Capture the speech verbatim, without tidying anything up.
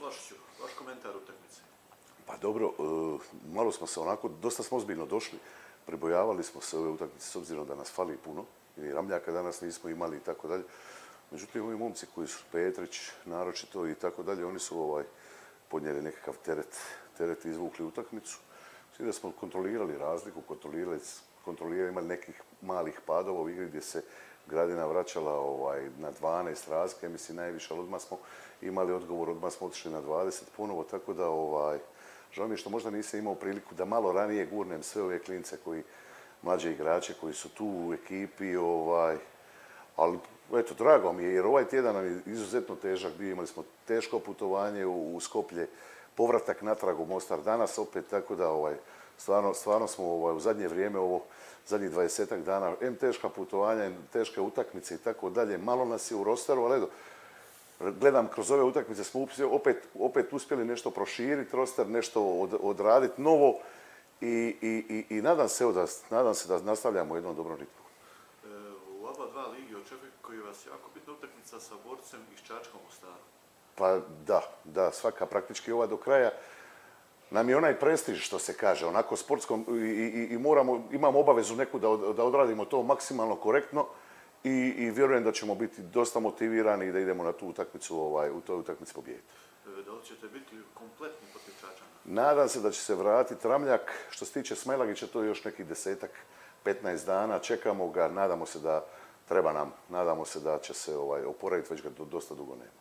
Vlašiću, vaš komentar utakmice. Pa dobro, malo smo se onako, dosta smo ozbiljno došli, pribojavali smo se ove utakmice s obzirom da nas fali puno, i Ramljaka danas nismo imali i tako dalje. Međutim, ovi momci koji su Petrić, naročito i tako dalje, oni su ovaj, podnijeli nekakav teret, teret izvukli utakmicu. Svi da smo kontrolirali razliku, kontrolirali, kontrolirali imali nekih malih padova u igri gdje se Gradina vraćala ovaj, na dvanaest razlike, mislim najviše, ali odmah smo imali odgovor, odmah smo otišli na dvadeset ponovo, tako da ovaj, žao mi je što možda nisam imao priliku da malo ranije gurnem sve ove klince koji, mlađe igrače koji su tu u ekipi, ovaj, ali eto, drago mi je jer ovaj tjedan nam je izuzetno težak bio, imali smo teško putovanje u, u Skoplje, povratak natrag u Mostar danas opet, tako da ovaj, stvarno, stvarno smo ovaj, u zadnje vrijeme, ovo zadnjih dvadesetak dana, em teška putovanja, em teške utakmice i tako dalje, malo nas je u rosteru, ali eto, gledam kroz ove utakmice smo opet, opet uspjeli nešto proširiti roster, nešto od, odraditi novo i, i, i, i nadam se, evo da, nadam se da nastavljamo u jednom dobrom ritmu. E, u oba dva ligi očekuje vas jako bitna utakmica sa Borcem i s Čačkom u Staru. Pa da, da, svaka praktički ova do kraja nam je onaj prestiž što se kaže, onako sportskom i, i, i moramo, imamo obavezu neku da, od, da odradimo to maksimalno korektno i, i vjerujem da ćemo biti dosta motivirani i da idemo na tu utakmicu, ovaj, u toj utakmici pobijediti. E, da li ćete biti kompletni protiv Čačana? Nadam se da će se vratiti Ramljak. Što se tiče Smailagića, to je još nekih desetak, petnaest dana. Čekamo ga, nadamo se da treba nam, nadamo se da će se ovaj, oporaviti, već ga dosta dugo nema.